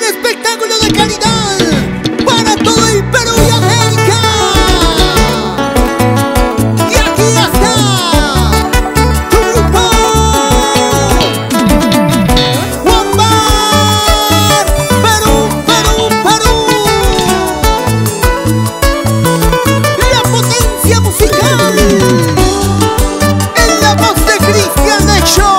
espectáculo de calidad para todo el Perú y América. Y aquí está tu grupo Huambar, Perú, Perú, Perú. La potencia musical en la voz de Cristian de Show.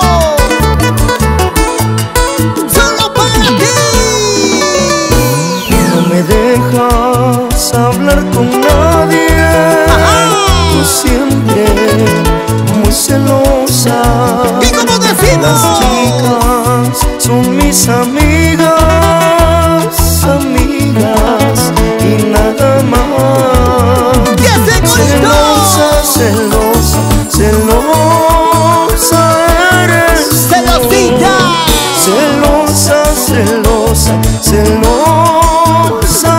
Hablar con nadie. Tú siempre muy celosa. ¿Y cómo decimos? Las chicas son mis amigas, amigas y nada más. Celosa, celosa, celosa eres. Celosita. Celosa, celosa, celosa.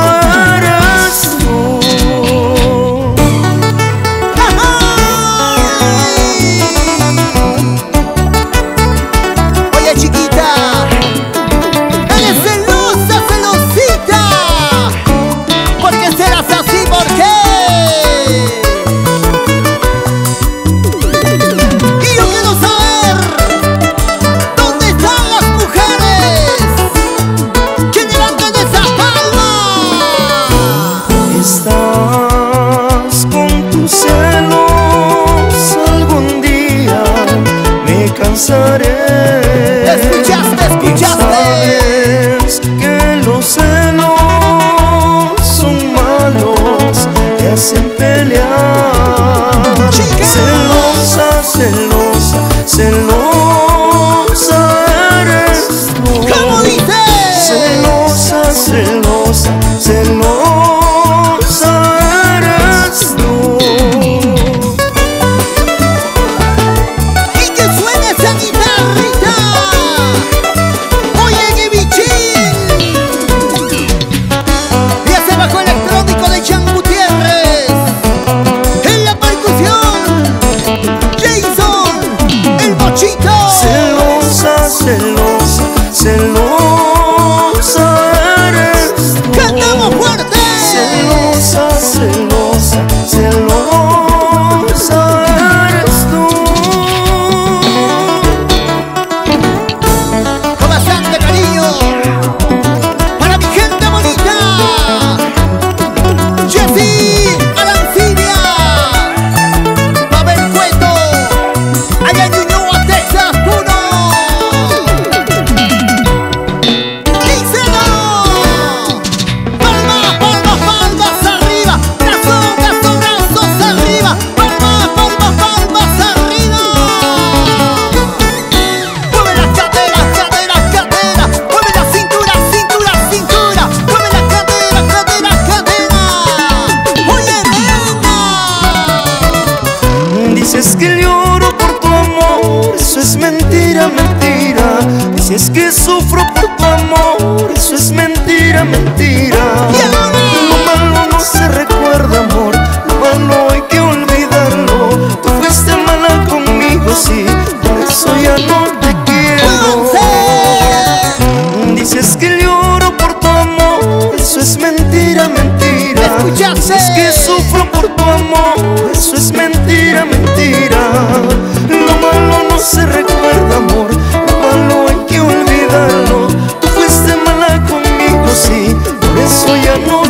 Escuchaste, escuchaste. Sabes que los celos son malos, te hacen pelear. Chicas. Celosa, celosa, celosa eres tú. ¿Cómo dices? Celosa, celosa, celosa eres tú. Celosa, celosa eres tú. ¡Cantamos fuerte! Celosa, celosa, celosa eres tú. Con bastante cariño para mi gente bonita. Jessy, Arancibia, Babel Cueto, allá en Ñuñoa, Texas, Puno. Dices que lloro por tu amor, eso es mentira, mentira. Dices que sufro por tu amor, eso es mentira, mentira. Lo malo no se recuerda, amor, lo malo hay que olvidarlo. Tú fuiste mala conmigo, sí, por eso ya no te quiero. Dices que lloro por tu amor, eso es mentira, mentira. Dices que sufro por tu amor, eso es mentira, mentira. Lo malo no se recuerda, amor, lo malo hay que olvidarlo. Tú fuiste mala conmigo, sí, por eso ya no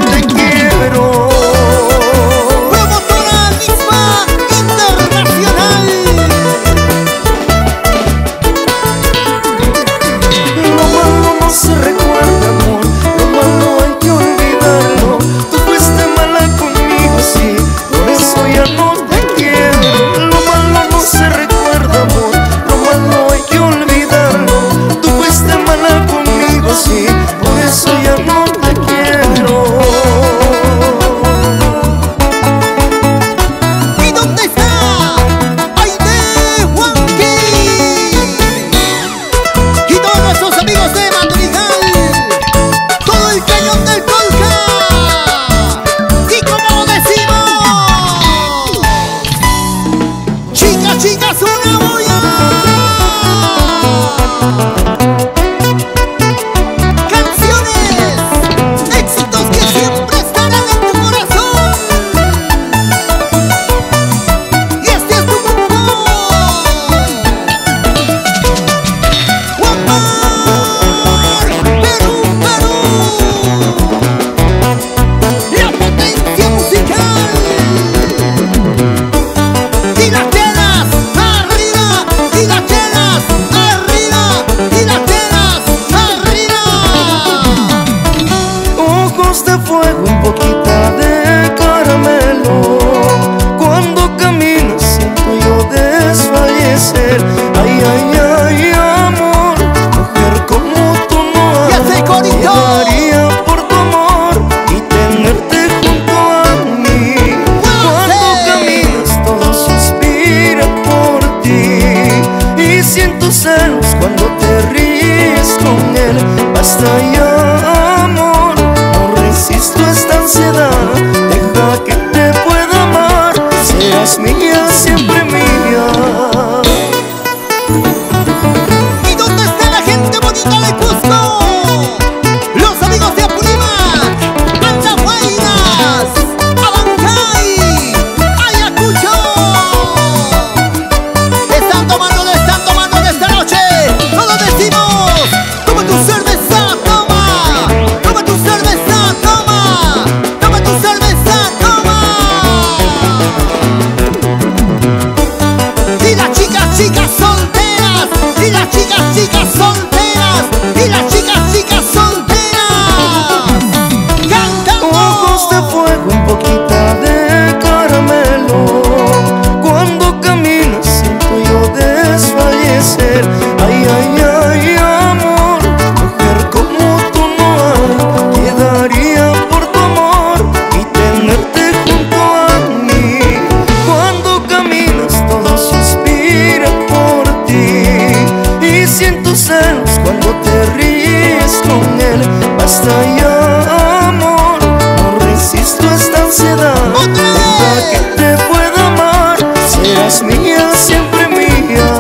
cuando te ríes con él. Basta ya, amor, no resisto esta ansiedad. Deja que te pueda amar, serás mía, siempre mía.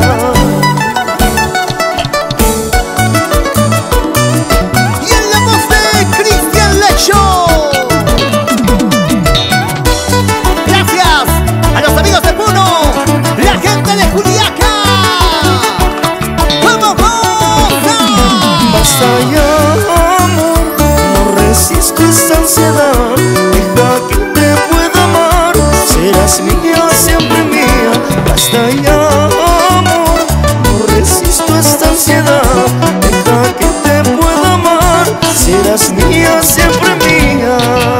Y en la voz de Cristian Lecho. Gracias a los amigos de Puno, la gente de Juliaca. ¡Vamos, goza! Basta ya, amor, no resisto esta ansiedad. Deja que te pueda amar, serás mía, siempre mía. Basta ya, amor, no resisto esta ansiedad. Deja que te pueda amar, serás mía, siempre mía.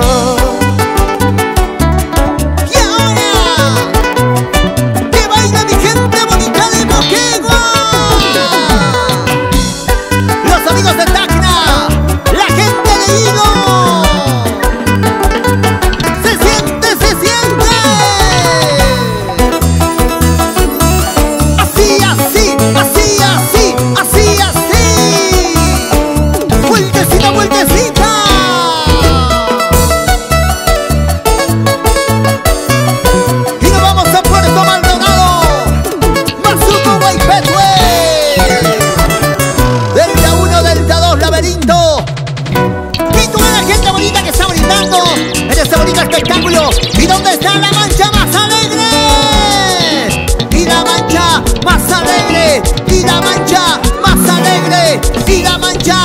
Y ahora, que baila mi gente bonita de Moquegua. Los amigos de Tacna, la gente de Hilo. Se siente, se siente. Así, así, así, así, así, así. Vueltecita, vueltecita. Y nos vamos a Puerto Maldonado, Mazuco, Guaypetue. Delta 1, Delta 2, Laberinto. Y toda la gente bonita que está brindando en este bonito espectáculo. ¿Y dónde está la mancha más alegre? Y la mancha más alegre. Y la mancha más alegre. Y la mancha